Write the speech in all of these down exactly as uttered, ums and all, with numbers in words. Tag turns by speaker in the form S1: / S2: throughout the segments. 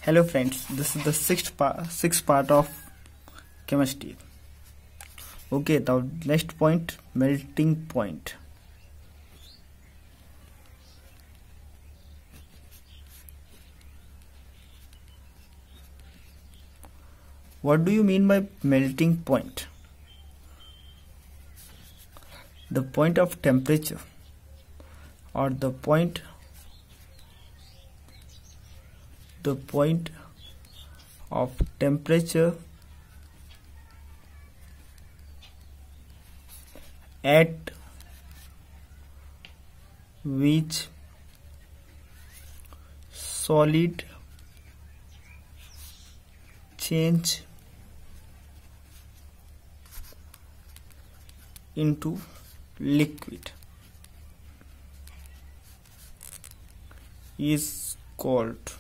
S1: Hello friends, this is the sixth part, sixth part of chemistry. Okay, the next point, melting point. What do you mean by melting point? The point of temperature or the point the point of temperature at which solid change into liquid is called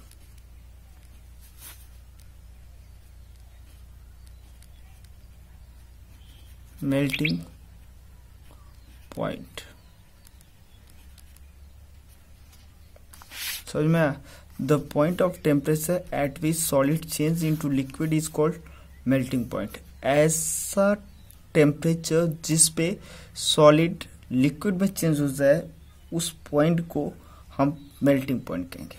S1: melting point. समझ में आया? The point of temperature at which solid change into liquid is called melting point. ऐसा temperature जिस पे solid liquid में change हो जाए उस पॉइंट को हम मेल्टिंग पॉइंट कहेंगे.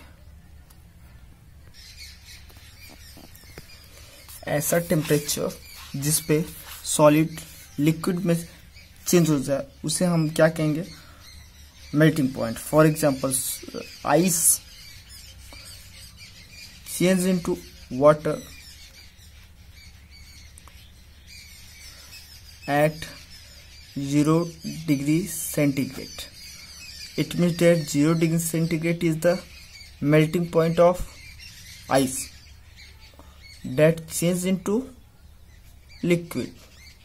S1: ऐसा टेम्परेचर जिस पे सॉलिड लिक्विड में चेंज हो जाए उसे हम क्या कहेंगे? Melting point. For example ice change into water at zero degree centigrade. It means that zero degree centigrade is the melting point of ice that changes into liquid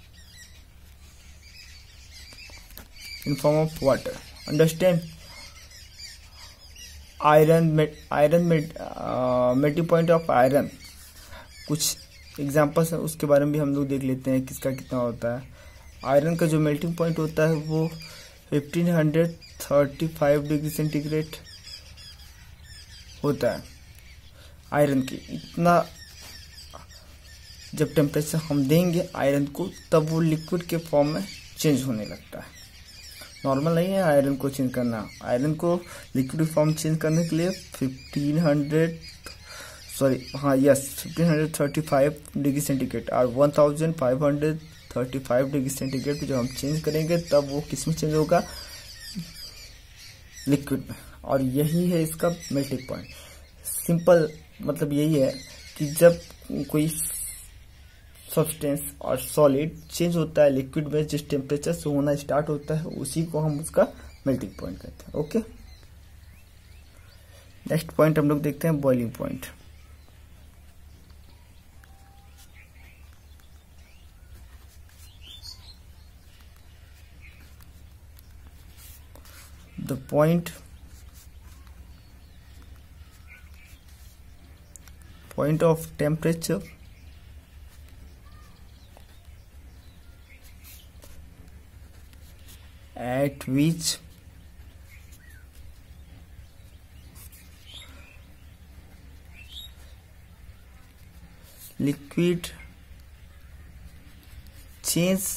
S1: in form of water. Understand? Iron iron uh, melting point of iron. कुछ examples है उसके बारे में भी हम लोग देख लेते हैं किसका कितना होता है. आयरन का जो मेल्टिंग पॉइंट होता है वो fifteen thirty five degree centigrade होता है. आयरन की इतना जब टेम्परेचर हम देंगे आयरन को तब वो लिक्विड के फॉर्म में चेंज होने लगता है. नॉर्मल नहीं है आयरन को चेंज करना. आयरन को लिक्विड फॉर्म चेंज करने के लिए फिफ्टीन हंड्रेड सॉरी हाँ yes fifteen thirty five degree centigrade और one thousand five hundred thirty five degree centigrade पे जब हम चेंज करेंगे तब वो किस में चेंज होगा? लिक्विड में. और यही है इसका मेल्टिंग पॉइंट. सिंपल मतलब यही है कि जब कोई सब्सटेंस और सॉलिड चेंज होता है लिक्विड में जिस टेम्परेचर से होना स्टार्ट होता है उसी को हम उसका मेल्टिंग पॉइंट कहते हैं. ओके, नेक्स्ट पॉइंट हम लोग देखते हैं boiling point. The point point of temperature at which liquid change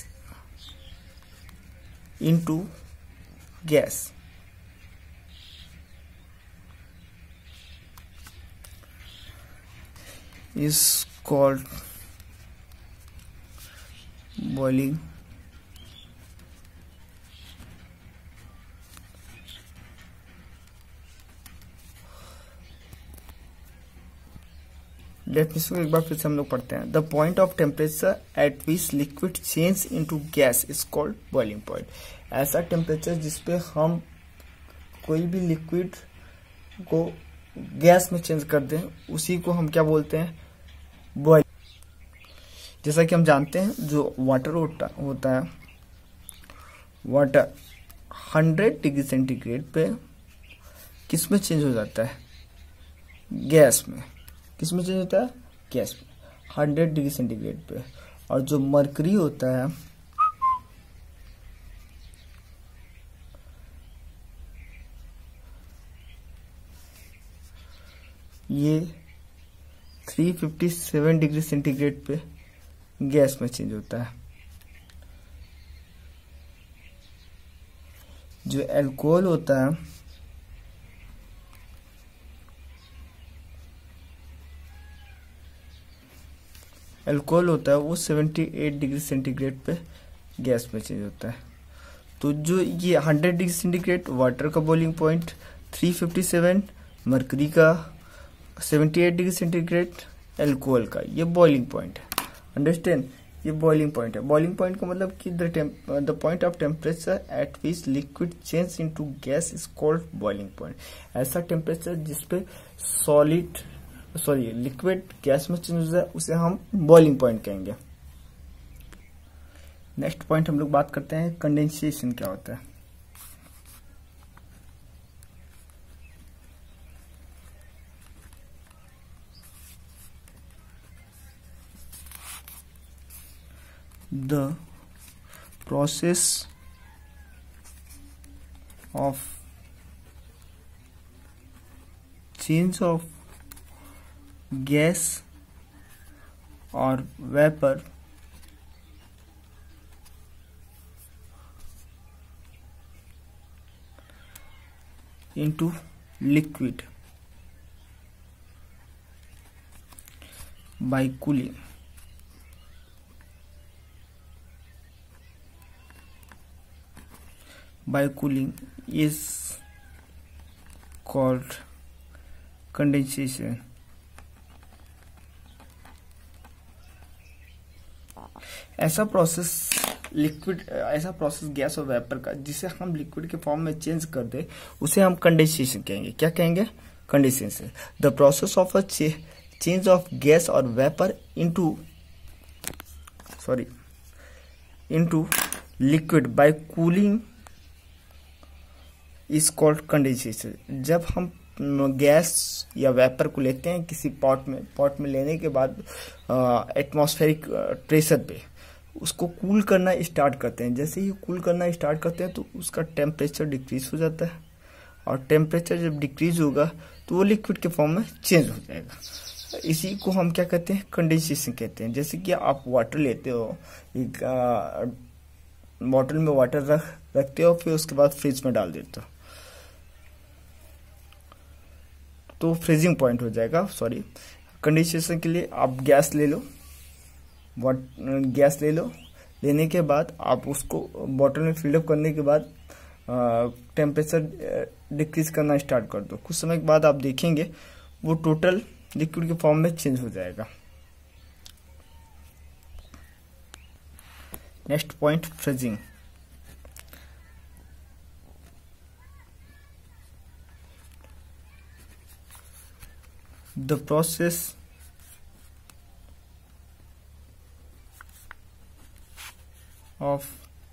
S1: into gas is called boiling definition को एक बार फिर से हम लोग पढ़ते हैं. The point of temperature at which liquid change into gas is called boiling point. ऐसा टेम्परेचर जिसपे हम कोई भी लिक्विड को गैस में चेंज कर दें उसी को हम क्या बोलते हैं? बॉइल. जैसा कि हम जानते हैं जो वाटर होता होता है वाटर हंड्रेड डिग्री सेंटीग्रेड पे किस में चेंज हो जाता है? गैस में. किस में चेंज होता है? गैस में. हंड्रेड डिग्री सेंटीग्रेड पे. और जो मरकरी होता है ये three fifty seven degree centigrade पे गैस में चेंज होता है। जो अल्कोहल होता है अल्कोहल होता है वो अठहत्तर डिग्री सेंटीग्रेड पे गैस में चेंज होता है। तो जो ये हंड्रेड डिग्री सेंटीग्रेड वाटर का boiling point, three fifty seven mercury का, अठहत्तर डिग्री सेंटीग्रेड अल्कोहल का, ये बॉइलिंग पॉइंट है। अंडरस्टैंड, ये बॉइलिंग पॉइंट है। बॉइलिंग पॉइंट का मतलब कि the point of temperature at which liquid change into gas is called boiling point. ऐसा टेम्परेचर जिसपे सॉलिड सॉरी लिक्विड गैस में चेंज हो जाए उसे हम बॉइलिंग पॉइंट कहेंगे। नेक्स्ट पॉइंट हम लोग बात करते हैं कंडेंसेशन क्या होता है। The process of change of gas और vapour into liquid by cooling by cooling is called condensation। ऐसा प्रोसेस लिक्विड ऐसा प्रोसेस गैस और वेपर का जिसे हम लिक्विड के फॉर्म में चेंज कर दे उसे हम कंडेंसेशन कहेंगे। क्या कहेंगे? Condensation. The process of a change of gas और vapour into sorry into liquid by cooling is called condensation. जब हम गैस या वेपर को लेते हैं किसी पॉट में, पॉट में लेने के बाद एटमॉस्फेरिक प्रेशर पे उसको कूल करना स्टार्ट करते हैं। जैसे ही कूल करना स्टार्ट करते हैं तो उसका टेम्परेचर डिक्रीज हो जाता है, और टेम्परेचर जब डिक्रीज होगा तो वो लिक्विड के फॉर्म में चेंज हो जाएगा। इसी को हम क्या कहते हैं? कंडेंसेशन कहते हैं। जैसे कि आप वाटर लेते हो, एक बॉटल में वाटर रख रखते हो, फिर उसके बाद फ्रिज में डाल देते हो तो फ्रीजिंग पॉइंट हो जाएगा। सॉरी, कंडेंसेशन के लिए आप गैस ले लो, गैस ले लो, लेने के बाद आप उसको बॉटल में फिलअप करने के बाद टेम्परेचर डिक्रीज करना स्टार्ट कर दो। कुछ समय के बाद आप देखेंगे वो टोटल लिक्विड के फॉर्म में चेंज हो जाएगा। Next point, freezing. The process of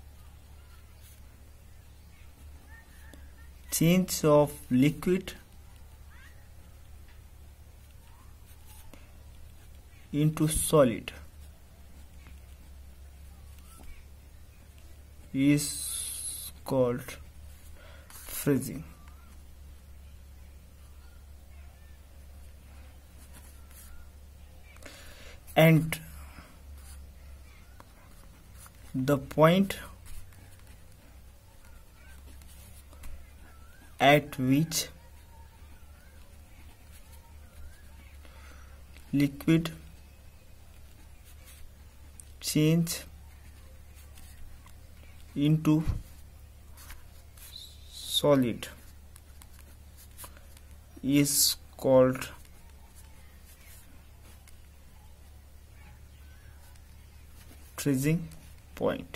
S1: change of liquid into solid is called freezing। And the point at which liquid change into solid is called freezing point.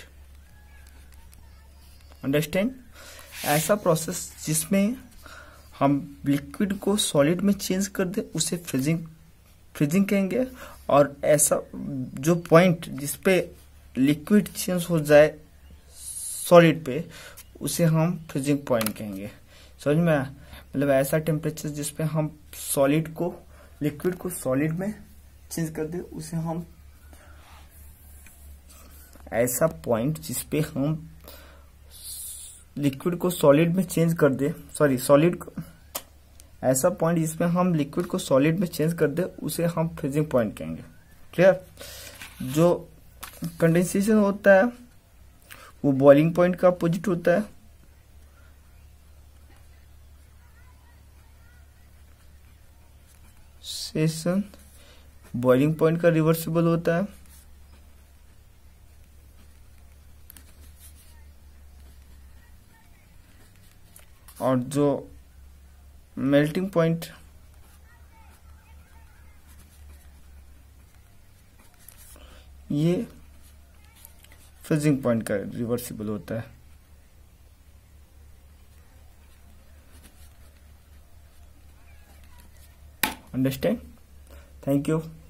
S1: Understand? ऐसा process जिसमें हम liquid को solid में change कर दे उसे freezing freezing कहेंगे, और ऐसा जो पॉइंट जिसपे लिक्विड चेंज हो जाए सॉलिड पे उसे हम फ्रीजिंग पॉइंट कहेंगे। समझ में आया? मतलब ऐसा टेम्परेचर जिसपे हम सॉलिड को लिक्विड को सॉलिड में चेंज कर दे उसे हम ऐसा पॉइंट जिसपे हम लिक्विड को सॉलिड में चेंज कर दे सॉरी सॉलिड ऐसा पॉइंट जिसमें हम लिक्विड को सॉलिड में चेंज कर दे उसे हम फ्रीजिंग पॉइंट कहेंगे। क्लियर। जो कंडेंसेशन होता है वो बॉइलिंग पॉइंट का अपोजिट होता है। सेशन बॉइलिंग पॉइंट का रिवर्सिबल होता है। और जो मेल्टिंग पॉइंट ये फ्रीजिंग पॉइंट का रिवर्सिबल होता है। अंडरस्टैंड? Thank you.